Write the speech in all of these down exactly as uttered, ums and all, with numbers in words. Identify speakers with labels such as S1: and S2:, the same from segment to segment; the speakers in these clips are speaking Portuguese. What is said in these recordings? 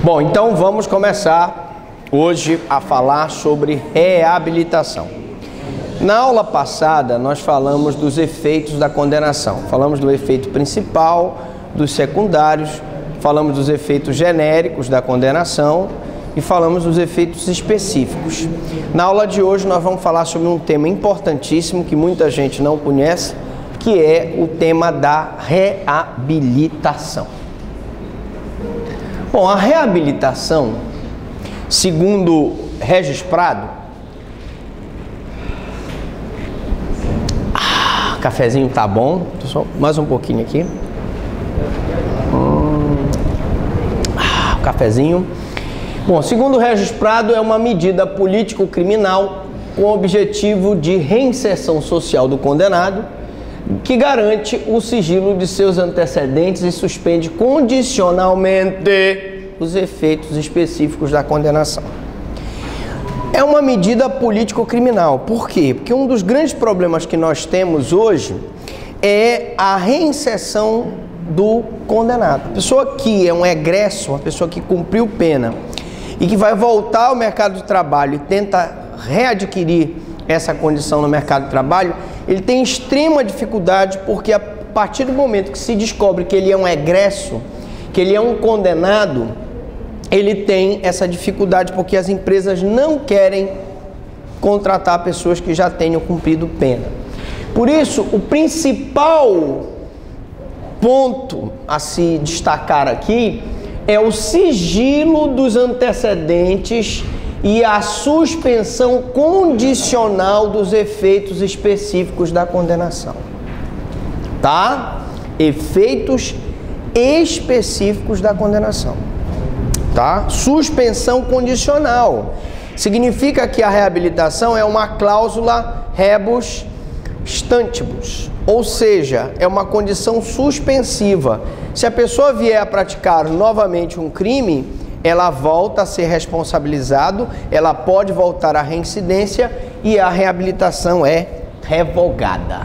S1: Bom, então vamos começar hoje a falar sobre reabilitação. Na aula passada nós falamos dos efeitos da condenação. Falamos do efeito principal, dos secundários, falamos dos efeitos genéricos da condenação e falamos dos efeitos específicos. Na aula de hoje nós vamos falar sobre um tema importantíssimo que muita gente não conhece, que é o tema da reabilitação. Bom, a reabilitação, segundo Regis Prado, ah, cafezinho tá bom, só mais um pouquinho aqui, hum, ah, cafezinho. Bom, segundo Regis Prado, é uma medida político-criminal com o objetivo de reinserção social do condenado, que garante o sigilo de seus antecedentes e suspende condicionalmente os efeitos específicos da condenação. É uma medida político-criminal. Por quê? Porque um dos grandes problemas que nós temos hoje é a reinserção do condenado. A pessoa que é um egresso, uma pessoa que cumpriu pena e que vai voltar ao mercado de trabalho e tenta readquirir essa condição no mercado de trabalho, ele tem extrema dificuldade, porque a partir do momento que se descobre que ele é um egresso, que ele é um condenado, ele tem essa dificuldade porque as empresas não querem contratar pessoas que já tenham cumprido pena. Por isso, o principal ponto a se destacar aqui é o sigilo dos antecedentes e a suspensão condicional dos efeitos específicos da condenação. Tá? Efeitos específicos da condenação. Tá? Suspensão condicional. Significa que a reabilitação é uma cláusula rebus stantibus, ou seja, é uma condição suspensiva. Se a pessoa vier a praticar novamente um crime, ela volta a ser responsabilizado, ela pode voltar à reincidência e a reabilitação é revogada.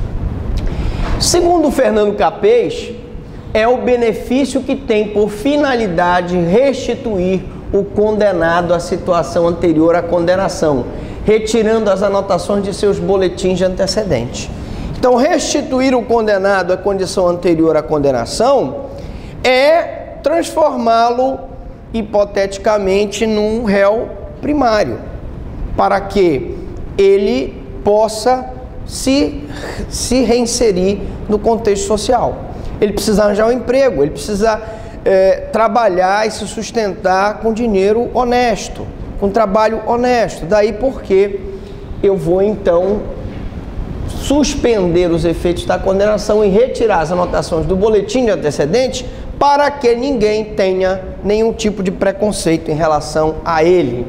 S1: Segundo Fernando Capês, é o benefício que tem por finalidade restituir o condenado à situação anterior à condenação, retirando as anotações de seus boletins de antecedentes. Então, restituir o condenado à condição anterior à condenação é transformá-lo hipoteticamente num réu primário, para que ele possa se, se reinserir no contexto social. Ele precisa arranjar um emprego, ele precisa é, trabalhar e se sustentar com dinheiro honesto, com trabalho honesto. Daí porque eu vou então suspender os efeitos da condenação e retirar as anotações do boletim de antecedentes para que ninguém tenha nenhum tipo de preconceito em relação a ele.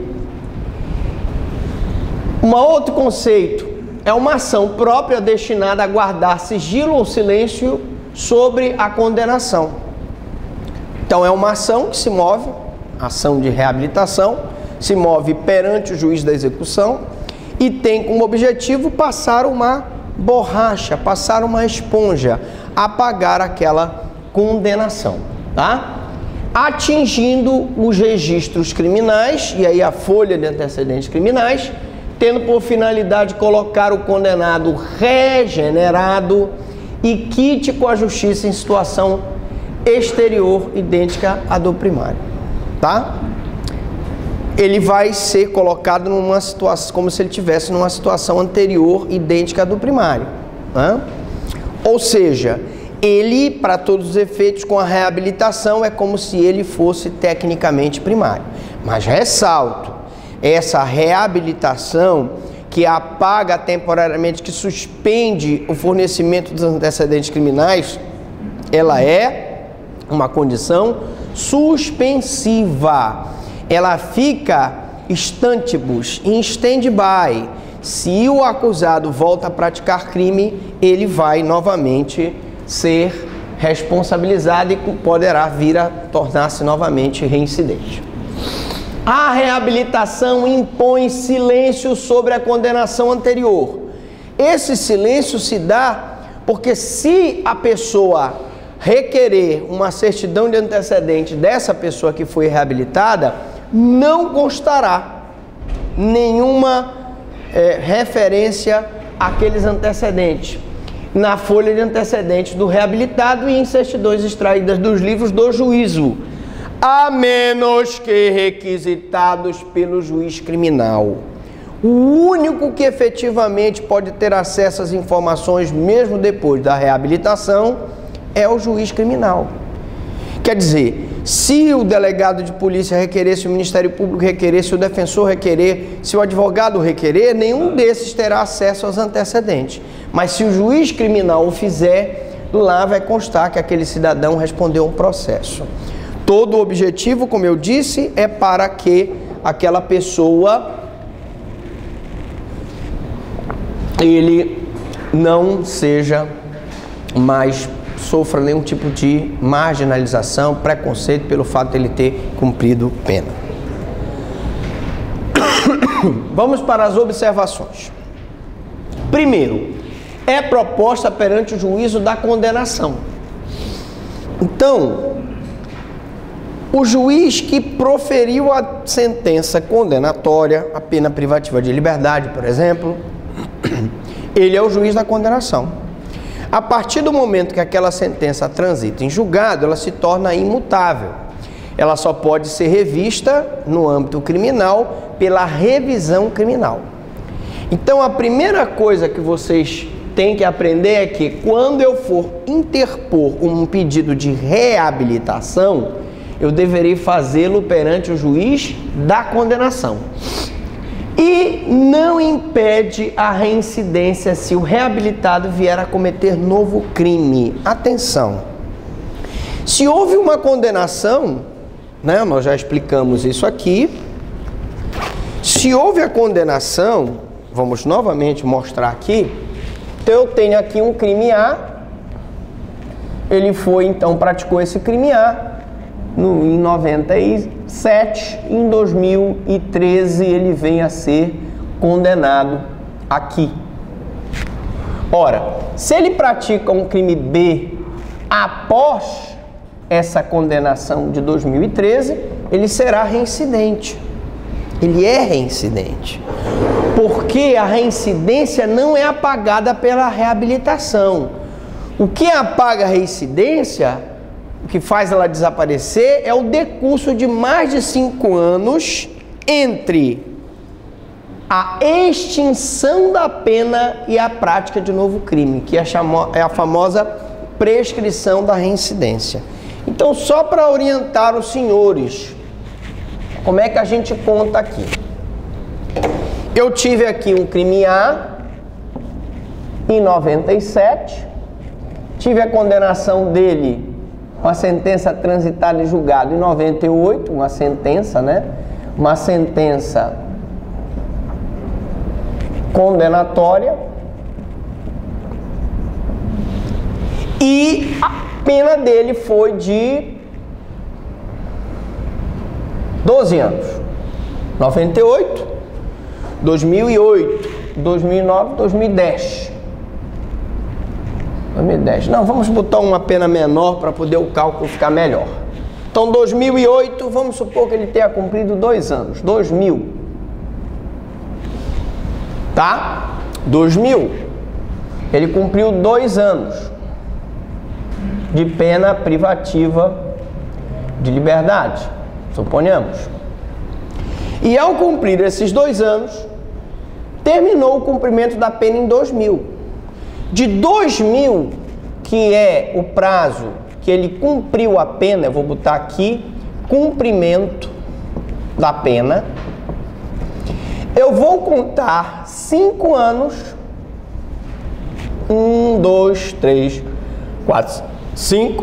S1: Um outro conceito é uma ação própria destinada a guardar sigilo ou silêncio sobre a condenação. Então é uma ação que se move, ação de reabilitação, se move perante o juiz da execução e tem como objetivo passar uma borracha, passar uma esponja, apagar aquela condenação, tá? Atingindo os registros criminais, e aí a folha de antecedentes criminais, tendo por finalidade colocar o condenado regenerado e quite com a justiça em situação exterior idêntica à do primário, tá? Ele vai ser colocado numa situação, como se ele tivesse numa situação anterior idêntica à do primário, né? Ou seja, ele, para todos os efeitos, com a reabilitação, é como se ele fosse tecnicamente primário. Mas ressalto, essa reabilitação que apaga temporariamente, que suspende o fornecimento dos antecedentes criminais, ela é uma condição suspensiva. Ela fica stantibus, em stand-by. Se o acusado volta a praticar crime, ele vai novamente ser responsabilizado e poderá vir a tornar-se novamente reincidente. A reabilitação impõe silêncio sobre a condenação anterior. Esse silêncio se dá porque se a pessoa requerer uma certidão de antecedente dessa pessoa que foi reabilitada, não constará nenhuma é, referência àqueles antecedentes na folha de antecedentes do reabilitado e em certidões extraídas dos livros do juízo, a menos que requisitados pelo juiz criminal. O único que efetivamente pode ter acesso às informações mesmo depois da reabilitação é o juiz criminal. Quer dizer, se o delegado de polícia requerer, se o Ministério Público requerer, se o defensor requerer, se o advogado requerer, nenhum desses terá acesso aos antecedentes. Mas se o juiz criminal o fizer, lá vai constar que aquele cidadão respondeu um processo. Todo o objetivo, como eu disse, é para que aquela pessoa ele não seja mais, sofra nenhum tipo de marginalização, preconceito pelo fato de ele ter cumprido pena. Vamos para as observações. Primeiro, é proposta perante o juízo da condenação. Então, o juiz que proferiu a sentença condenatória, a pena privativa de liberdade, por exemplo, ele é o juiz da condenação. A partir do momento que aquela sentença transita em julgado, ela se torna imutável. Ela só pode ser revista no âmbito criminal pela revisão criminal. Então, a primeira coisa que vocês têm que aprender é que quando eu for interpor um pedido de reabilitação, eu deverei fazê-lo perante o juiz da condenação. E não impede a reincidência se o reabilitado vier a cometer novo crime. Atenção! Se houve uma condenação, né, nós já explicamos isso aqui. Se houve a condenação, vamos novamente mostrar aqui. Então eu tenho aqui um crime A. Ele foi, então, praticou esse crime A. No, em noventa e sete, em dois mil e treze ele vem a ser condenado aqui. Ora, se ele pratica um crime B após essa condenação de dois mil e treze, ele será reincidente. Ele é reincidente. Porque a reincidência não é apagada pela reabilitação. O que apaga a reincidência, o que faz ela desaparecer, é o decurso de mais de cinco anos entre a extinção da pena e a prática de novo crime, que é a famosa prescrição da reincidência. Então, só para orientar os senhores, como é que a gente conta aqui? Eu tive aqui um crime A em noventa e sete, tive a condenação dele, uma sentença transitada em julgado em noventa e oito, uma sentença, né? Uma sentença condenatória. E a pena dele foi de doze anos. noventa e oito, dois mil e oito, dois mil e nove, dois mil e dez. dois mil e dez. Não, vamos botar uma pena menor para poder o cálculo ficar melhor. Então, dois mil e oito, vamos supor que ele tenha cumprido dois anos. dois mil. Tá? dois mil. Ele cumpriu dois anos de pena privativa de liberdade, suponhamos. E ao cumprir esses dois anos, terminou o cumprimento da pena em dois mil. De dois mil, que é o prazo que ele cumpriu a pena, eu vou botar aqui, cumprimento da pena, eu vou contar cinco anos, um, dois, três, quatro, cinco,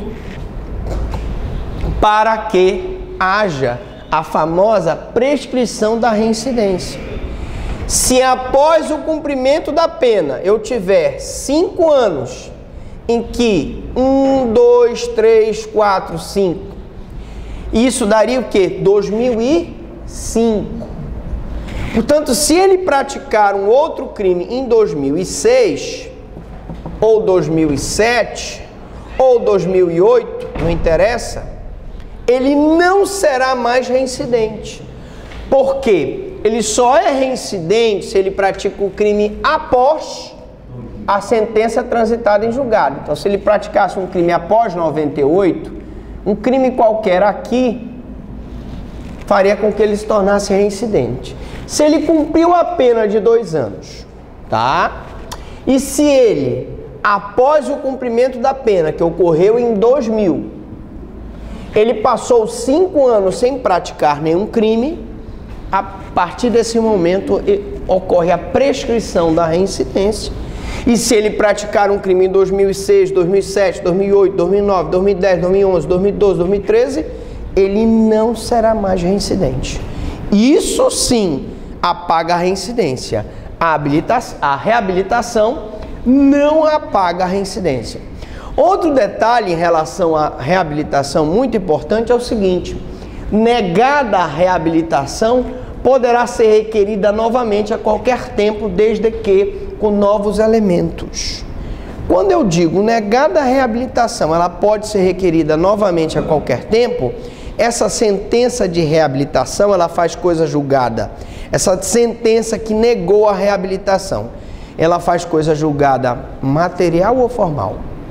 S1: para que haja a famosa prescrição da reincidência. Se após o cumprimento da pena eu tiver cinco anos em que um, dois, três, quatro, cinco, isso daria o quê? dois mil e cinco. Portanto, se ele praticar um outro crime em dois mil e seis ou dois mil e sete, ou dois mil e oito, não interessa, ele não será mais reincidente. Por quê? Ele só é reincidente se ele pratica o crime após a sentença transitada em julgado. Então, se ele praticasse um crime após noventa e oito, um crime qualquer aqui faria com que ele se tornasse reincidente. Se ele cumpriu a pena de dois anos, tá? E se ele, após o cumprimento da pena, que ocorreu em dois mil, ele passou cinco anos sem praticar nenhum crime, a partir desse momento ocorre a prescrição da reincidência. E se ele praticar um crime em dois mil e seis, dois mil e sete, dois mil e oito, dois mil e nove, dois mil e dez, dois mil e onze, dois mil e doze, dois mil e treze, ele não será mais reincidente. Isso sim apaga a reincidência. A, habilitação, a reabilitação não apaga a reincidência. Outro detalhe em relação à reabilitação muito importante é o seguinte: negada a reabilitação, poderá ser requerida novamente a qualquer tempo, desde que com novos elementos. Quando eu digo negada a reabilitação, ela pode ser requerida novamente a qualquer tempo, essa sentença de reabilitação, ela faz coisa julgada. Essa sentença que negou a reabilitação, ela faz coisa julgada material ou formal?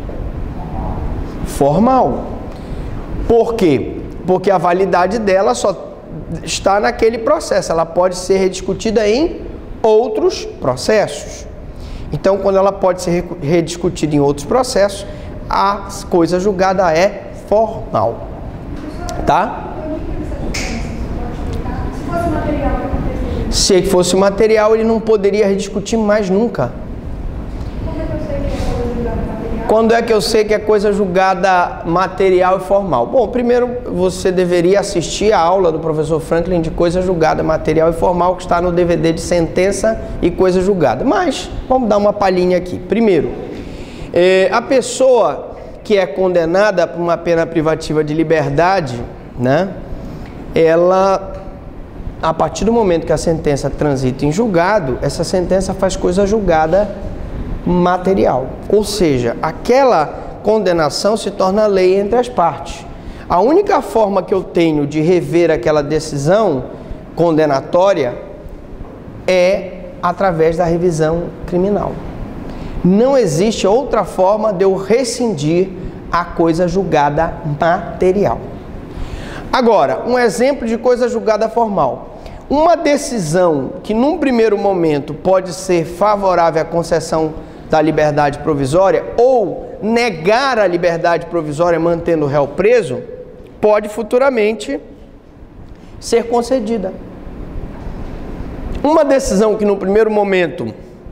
S1: Formal. Por quê? Porque a validade dela só está naquele processo, ela pode ser rediscutida em outros processos. Então, quando ela pode ser rediscutida em outros processos, a coisa julgada é formal. Tá? Se fosse material, ele não poderia rediscutir mais nunca. Quando é que eu sei que é coisa julgada material e formal? Bom, primeiro você deveria assistir a aula do professor Franklin de coisa julgada material e formal, que está no D V D de sentença e coisa julgada. Mas, vamos dar uma palhinha aqui. Primeiro, é, a pessoa que é condenada por uma pena privativa de liberdade, né, ela, a partir do momento que a sentença transita em julgado, essa sentença faz coisa julgada material, ou seja, aquela condenação se torna lei entre as partes. A única forma que eu tenho de rever aquela decisão condenatória é através da revisão criminal. Não existe outra forma de eu rescindir a coisa julgada material. Agora, um exemplo de coisa julgada formal. Uma decisão que num primeiro momento pode ser favorável à concessão da liberdade provisória ou negar a liberdade provisória mantendo o réu preso, pode futuramente ser concedida. Uma decisão que no primeiro momento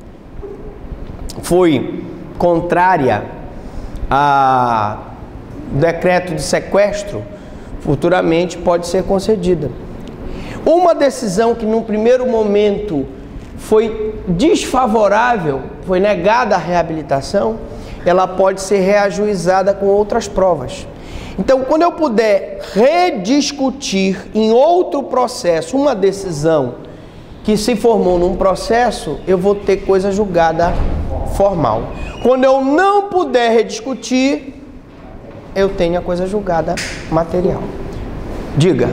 S1: foi contrária ao decreto de sequestro, futuramente pode ser concedida. Uma decisão que no primeiro momento foi desfavorável, foi negada a reabilitação, ela pode ser reajuizada com outras provas. Então, quando eu puder rediscutir em outro processo uma decisão que se formou num processo, eu vou ter coisa julgada formal. Quando eu não puder rediscutir, eu tenho a coisa julgada material. Diga.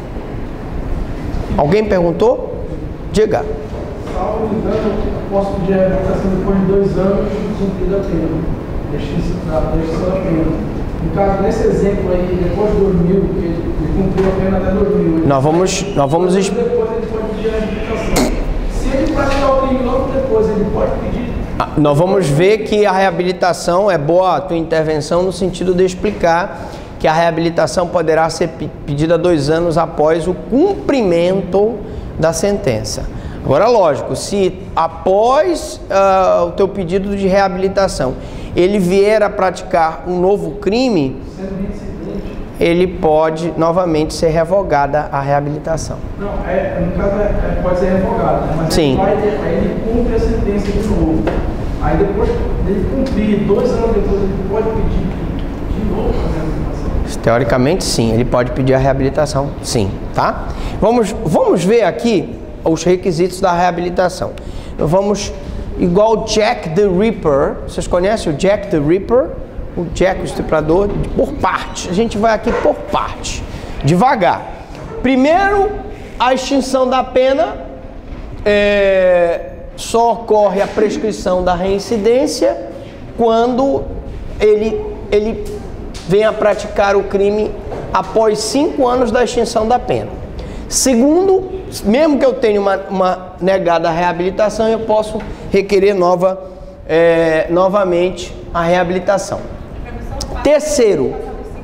S1: Alguém perguntou? Diga.
S2: Salvo engano, eu posso pedir a reabilitação depois de dois anos de cumprida a pena. Deixa a pena. No caso, nesse exemplo aí, depois de dois mil, ele, ele cumpriu a pena até dois mil.
S1: Nós vamos... Nós vamos
S2: depois ele pode pedir a reabilitação. Se ele praticar o crime logo depois, ele pode pedir...
S1: Ah, nós vamos ver que a reabilitação, é boa a tua intervenção no sentido de explicar que a reabilitação poderá ser pedida dois anos após o cumprimento da sentença. Agora, lógico, se após uh, o teu pedido de reabilitação ele vier a praticar um novo crime, ele pode novamente ser revogada a reabilitação.
S2: Não, é, no caso é, é, pode ser revogada, né? Mas
S1: sim.
S2: Ele, vai, aí ele cumpre a sentença de novo. Aí depois dele cumprir, dois anos depois, ele pode pedir de novo a reabilitação?
S1: Teoricamente, sim. Ele pode pedir a reabilitação, sim. Tá? Vamos, vamos ver aqui os requisitos da reabilitação. Então, vamos, igual Jack the Ripper. Vocês conhecem o Jack the Ripper? o Jack, o estuprador, por parte. A gente vai aqui por parte, devagar. Primeiro, a extinção da pena, é, só ocorre a prescrição da reincidência quando ele, ele vem a praticar o crime após cinco anos da extinção da pena. Segundo, mesmo que eu tenha uma, uma negada reabilitação, eu posso requerer nova, é, novamente a reabilitação. Terceiro,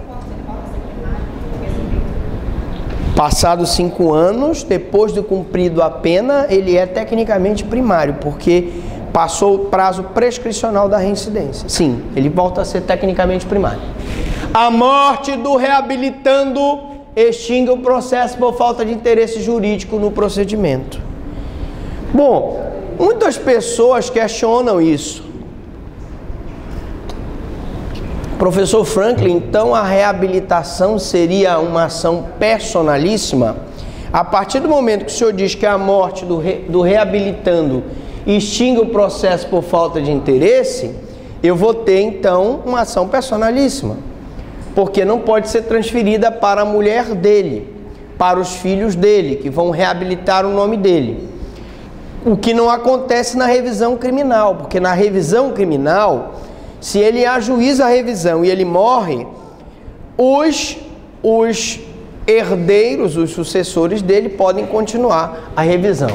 S1: passados cinco anos, depois de cumprido a pena, ele é tecnicamente primário, porque passou o prazo prescricional da reincidência. Sim, ele volta a ser tecnicamente primário. A morte do reabilitando extingue o processo por falta de interesse jurídico no procedimento. Bom, muitas pessoas questionam isso. Professor Franklin, então a reabilitação seria uma ação personalíssima? A partir do momento que o senhor diz que a morte do, re, do reabilitando extingue o processo por falta de interesse, eu vou ter então uma ação personalíssima, porque não pode ser transferida para a mulher dele, para os filhos dele, que vão reabilitar o nome dele. O que não acontece na revisão criminal, porque na revisão criminal, se ele ajuiza a revisão e ele morre, os, os herdeiros, os sucessores dele podem continuar a revisão.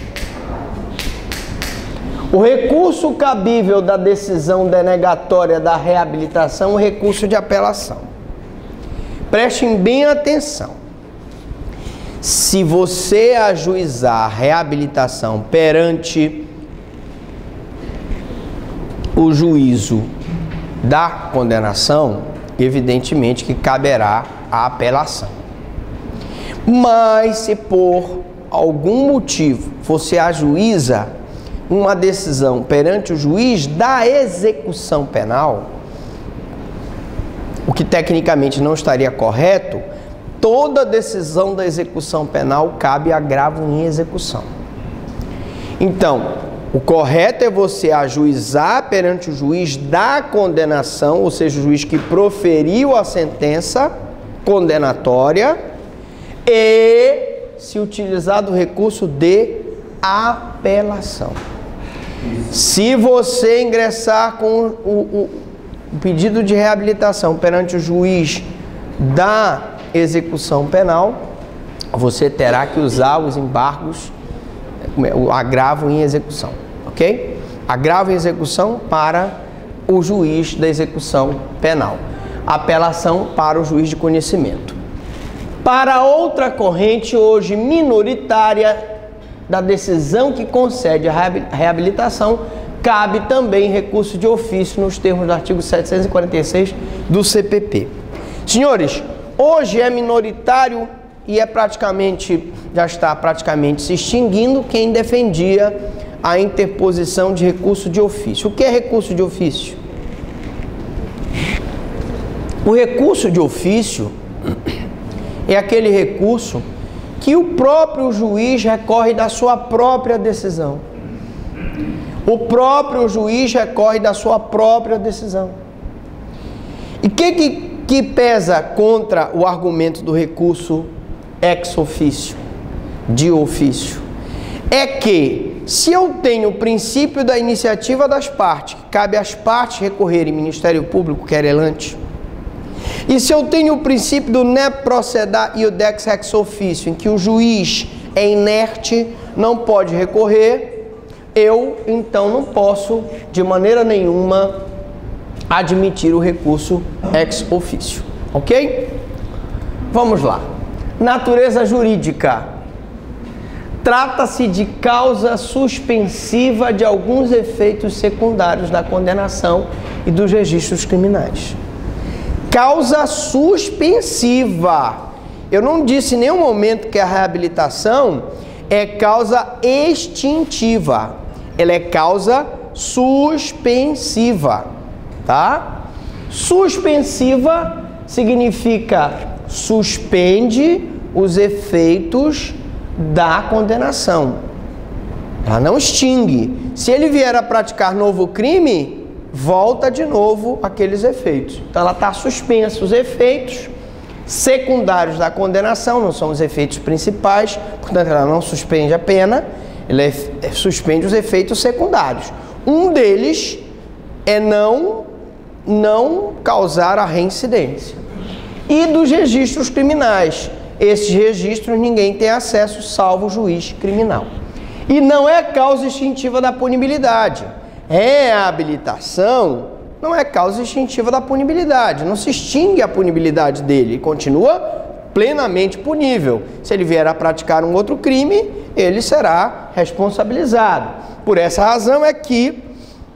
S1: O recurso cabível da decisão denegatória da reabilitação é o recurso de apelação. Prestem bem atenção. Se você ajuizar a reabilitação perante o juízo da condenação, evidentemente que caberá a apelação. Mas se por algum motivo você ajuiza uma decisão perante o juiz da execução penal, o que tecnicamente não estaria correto, toda decisão da execução penal cabe agravo em execução. Então, o correto é você ajuizar perante o juiz da condenação, ou seja, o juiz que proferiu a sentença condenatória, e se utilizar do recurso de apelação. Se você ingressar com o, o, o pedido de reabilitação perante o juiz da execução penal, você terá que usar os embargos, o agravo em execução, ok? Agravo em execução para o juiz da execução penal. Apelação para o juiz de conhecimento. Para outra corrente, hoje minoritária, da decisão que concede a reabilitação, cabe também recurso de ofício nos termos do artigo setecentos e quarenta e seis do C P P. Senhores, hoje é minoritário e é praticamente, já está praticamente se extinguindo quem defendia a interposição de recurso de ofício. O que é recurso de ofício? O recurso de ofício é aquele recurso que o próprio juiz recorre da sua própria decisão. O próprio juiz recorre da sua própria decisão. E o que, que, que pesa contra o argumento do recurso ex officio, de ofício? É que, se eu tenho o princípio da iniciativa das partes, que cabe às partes recorrerem, Ministério Público querelante, e se eu tenho o princípio do ne proceda iudex ex officio, em que o juiz é inerte, não pode recorrer, eu então não posso de maneira nenhuma admitir o recurso ex officio, ok? Vamos lá. Natureza jurídica. Trata-se de causa suspensiva de alguns efeitos secundários da condenação e dos registros criminais. Causa suspensiva. Eu não disse em nenhum momento que a reabilitação é causa extintiva. Ela é causa suspensiva, tá? Suspensiva significa suspende os efeitos da condenação. Ela não extingue. Se ele vier a praticar novo crime, volta de novo aqueles efeitos. Então ela está suspensa. Os efeitos secundários da condenação não são os efeitos principais, portanto ela não suspende a pena, ela é, é, suspende os efeitos secundários. Um deles é não, não causar a reincidência. E dos registros criminais. Esses registros ninguém tem acesso, salvo o juiz criminal. E não é causa extintiva da punibilidade. Reabilitação não é causa extintiva da punibilidade. Não se extingue a punibilidade dele. Ele continua plenamente punível. Se ele vier a praticar um outro crime, ele será responsabilizado. Por essa razão é que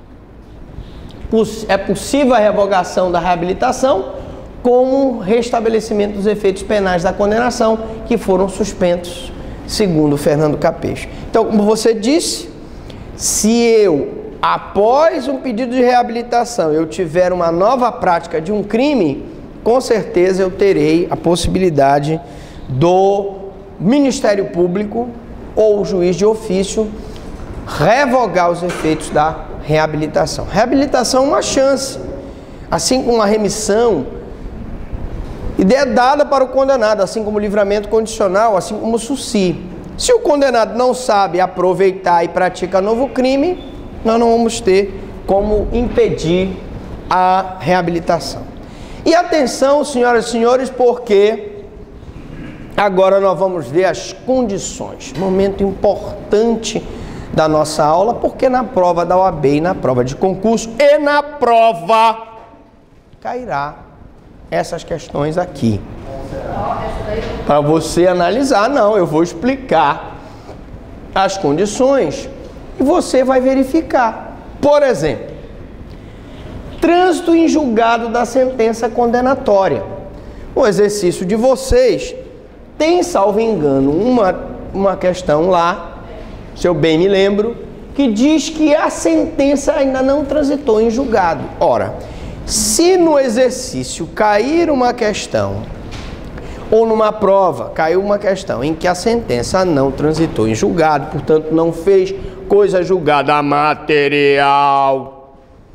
S1: é possível a revogação da reabilitação como restabelecimento dos efeitos penais da condenação que foram suspensos, segundo Fernando Capês. Então, como você disse, se eu, após um pedido de reabilitação, eu tiver uma nova prática de um crime, com certeza eu terei a possibilidade do Ministério Público ou o juiz de ofício revogar os efeitos da reabilitação. Reabilitação é uma chance, assim como a remissão, ideia dada para o condenado, assim como o livramento condicional, assim como o SUSI. Se o condenado não sabe aproveitar e pratica novo crime, nós não vamos ter como impedir a reabilitação. E atenção, senhoras e senhores, porque agora nós vamos ver as condições. Momento importante da nossa aula, porque na prova da O A B e na prova de concurso e na prova cairá essas questões aqui. Para você analisar, não, eu vou explicar as condições e você vai verificar. Por exemplo, trânsito em julgado da sentença condenatória. O exercício de vocês tem, salvo engano, uma, uma questão lá, se eu bem me lembro, que diz que a sentença ainda não transitou em julgado. Ora, se no exercício cair uma questão, ou numa prova caiu uma questão em que a sentença não transitou em julgado, portanto não fez coisa julgada material,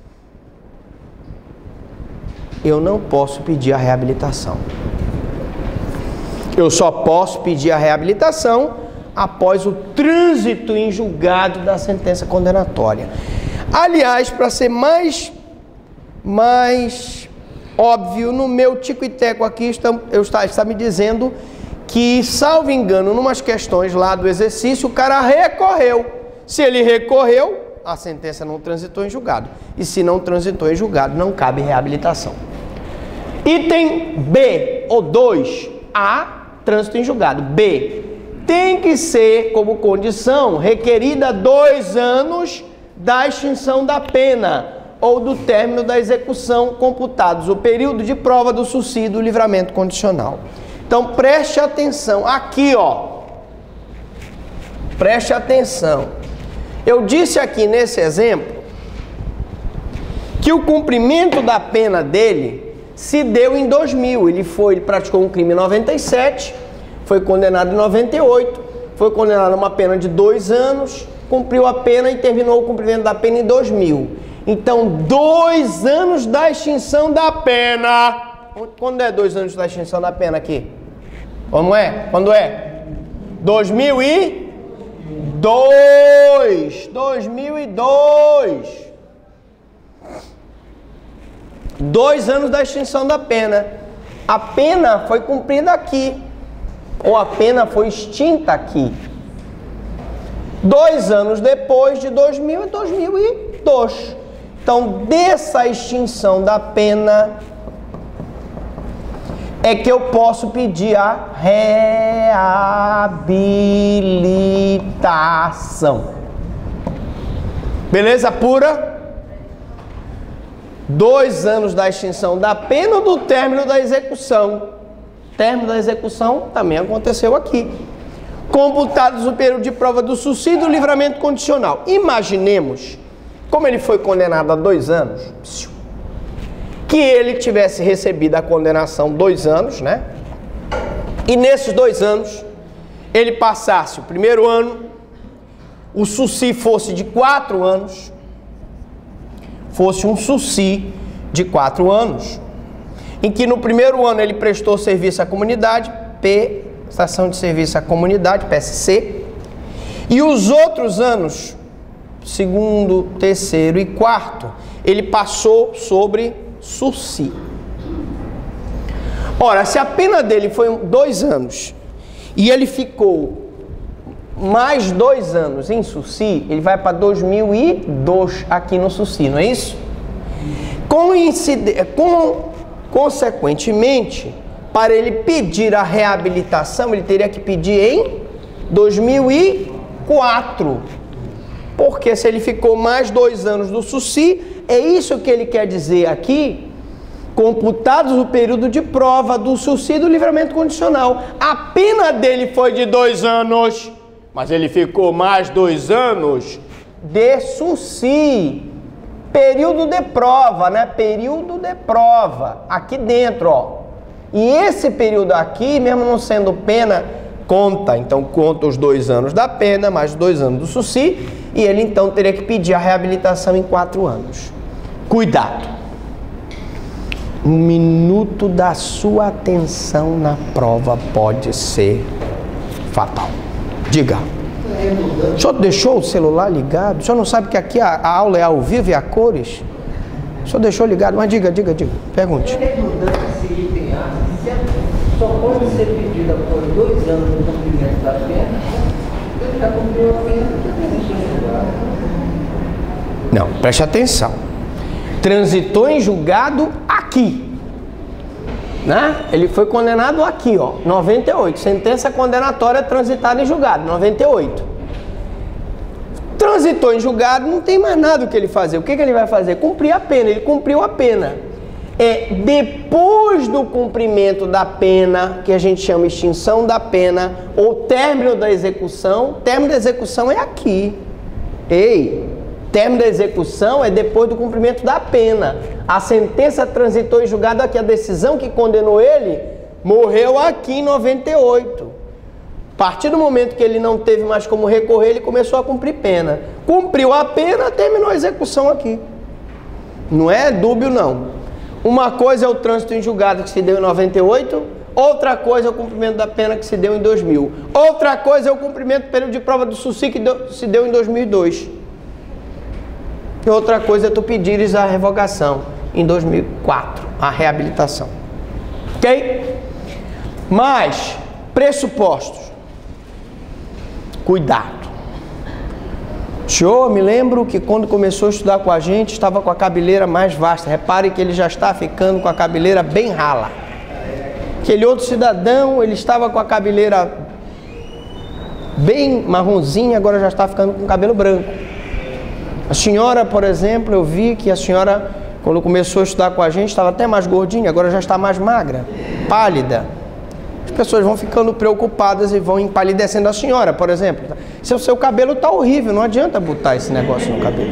S1: eu não posso pedir a reabilitação. Eu só posso pedir a reabilitação após o trânsito em julgado da sentença condenatória. Aliás, para ser mais, mais óbvio, no meu tico e teco aqui está, eu está, está me dizendo que, salvo engano, numas questões lá do exercício, o cara recorreu. Se ele recorreu, a sentença não transitou em julgado. E se não transitou em julgado, não cabe reabilitação. Item B, ou dois, A, trânsito em julgado. B, tem que ser, como condição, requerida dois anos da extinção da pena ou do término da execução, computados o período de prova do SUSI do livramento condicional. Então, preste atenção. Aqui, ó. Preste atenção. Eu disse aqui nesse exemplo que o cumprimento da pena dele se deu em dois mil. Ele foi, ele praticou um crime em noventa e sete, foi condenado em noventa e oito, foi condenado a uma pena de dois anos, cumpriu a pena e terminou o cumprimento da pena em dois mil. Então, dois anos da extinção da pena. Quando é dois anos da extinção da pena aqui? Como é? Quando é? dois mil e dois. dois mil e dois. Dois anos da extinção da pena. A pena foi cumprida aqui. Ou a pena foi extinta aqui. Dois anos depois de dois mil e dois mil e dois. Então, dessa extinção da pena é que eu posso pedir a reabilitação. Beleza pura? Dois anos da extinção da pena ou do término da execução. Término da execução também aconteceu aqui. Computados o período de prova do SUSI do livramento condicional. Imaginemos, como ele foi condenado a dois anos, que ele tivesse recebido a condenação dois anos, né? E nesses dois anos, ele passasse o primeiro ano, o SUSI fosse de quatro anos, fosse um SUSI de quatro anos, em que no primeiro ano ele prestou serviço à comunidade, P, Prestação de Serviço à Comunidade, P S C, e os outros anos, segundo, terceiro e quarto, ele passou sobre SUSI. Ora, se a pena dele foi dois anos e ele ficou mais dois anos em SUSI, ele vai para dois mil e dois aqui no SUSI, não é isso? Coincide... Com... Consequentemente, para ele pedir a reabilitação, ele teria que pedir em dois mil e quatro. Porque se ele ficou mais dois anos no SUSI, é isso que ele quer dizer aqui, computados o período de prova do SUSI do livramento condicional. A pena dele foi de dois anos, mas ele ficou mais dois anos de SUSI. Período de prova, né? Período de prova. Aqui dentro, ó. E esse período aqui, mesmo não sendo pena, conta. Então, conta os dois anos da pena, mais dois anos do SUSI. E ele, então, teria que pedir a reabilitação em quatro anos. Cuidado. Um minuto da sua atenção na prova pode ser fatal. Diga. O senhor deixou o celular ligado? O senhor não sabe que aqui a, a aula é ao vivo e a cores? O senhor deixou ligado? Mas diga, diga, diga. Pergunte.
S3: É redundante esse item A, só pode ser pedida por dois anos no cumprimento da pena, ele já cumpriu a pena,
S1: não, preste atenção. Transitou em julgado aqui. Né? Ele foi condenado aqui, ó, noventa e oito. Sentença condenatória transitada em julgado, noventa e oito. Transitou em julgado, não tem mais nada o que ele fazer. O que, que ele vai fazer? Cumprir a pena. Ele cumpriu a pena. É depois do cumprimento da pena, que a gente chama extinção da pena, ou término da execução. Término da execução é aqui. Ei, término da execução é depois do cumprimento da pena. A sentença transitou em julgado aqui. A decisão que condenou ele morreu aqui em noventa e oito. A partir do momento que ele não teve mais como recorrer, ele começou a cumprir pena. Cumpriu a pena, terminou a execução aqui. Não é dúbio, não. Uma coisa é o trânsito em julgado que se deu em noventa e oito, outra coisa é o cumprimento da pena que se deu em dois mil. Outra coisa é o cumprimento do período de prova do SUSI que deu, se deu em dois mil e dois. E outra coisa é tu pedires a revogação em dois mil e quatro, a reabilitação. Ok? Mas, pressupostos. Cuidado. Senhor, me lembro que quando começou a estudar com a gente, estava com a cabeleira mais vasta. Repare que ele já está ficando com a cabeleira bem rala. Aquele outro cidadão, ele estava com a cabeleira bem marronzinha, agora já está ficando com o cabelo branco. A senhora, por exemplo, eu vi que a senhora, quando começou a estudar com a gente, estava até mais gordinha, agora já está mais magra, pálida. As pessoas vão ficando preocupadas e vão empalidecendo. A senhora, por exemplo, se o seu cabelo está horrível, não adianta botar esse negócio no cabelo.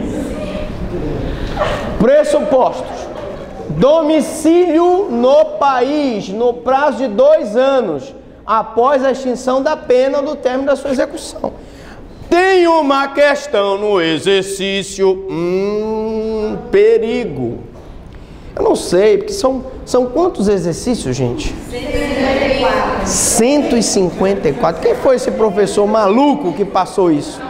S1: Pressupostos. Domicílio no país, no prazo de dois anos, após a extinção da pena ou do término da sua execução. Tem uma questão no exercício, hum, perigo. Eu não sei, porque são, são quantos exercícios, gente? cento e cinquenta e quatro. Quem foi esse professor maluco que passou isso?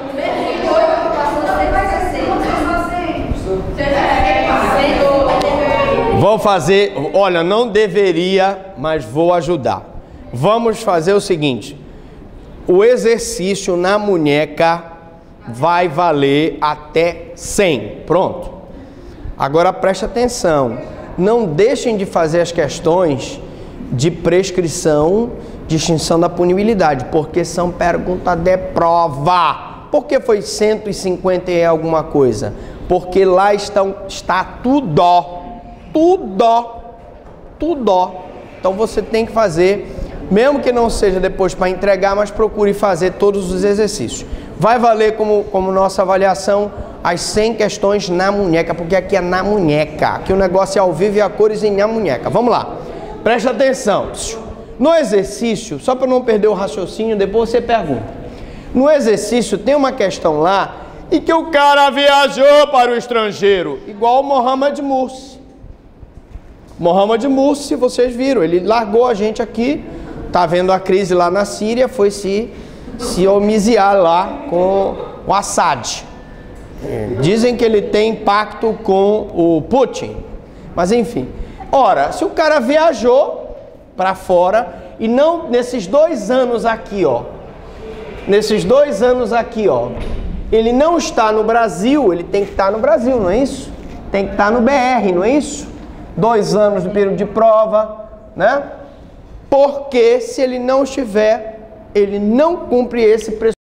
S1: Vou fazer, olha, não deveria, mas vou ajudar. Vamos fazer o seguinte. O exercício na munheca vai valer até cem. Pronto. Agora preste atenção. Não deixem de fazer as questões de prescrição, de extinção da punibilidade, porque são perguntas de prova. Por que foi cento e cinquenta e alguma coisa? Porque lá estão, está tudo, tudo, tudo. Então você tem que fazer, mesmo que não seja depois para entregar, mas procure fazer todos os exercícios. Vai valer como, como nossa avaliação as cem questões na munheca, porque aqui é na munheca. Aqui o negócio é ao vivo e a cores em na munheca. Vamos lá. Presta atenção. No exercício, só para não perder o raciocínio, depois você pergunta. No exercício tem uma questão lá e que o cara viajou para o estrangeiro, igual o Mohamed Morsi. Mohamed Morsi, vocês viram, ele largou a gente aqui, tá vendo a crise lá na Síria, foi se, se homiziar lá com o Assad. Dizem que ele tem pacto com o Putin, mas enfim. Ora, se o cara viajou para fora e não nesses dois anos aqui, ó, nesses dois anos aqui, ó, ele não está no Brasil, ele tem que estar no Brasil, não é isso? Tem que estar no B R, não é isso? Dois anos do período de prova, né? Porque se ele não estiver, ele não cumpre esse pressuposto.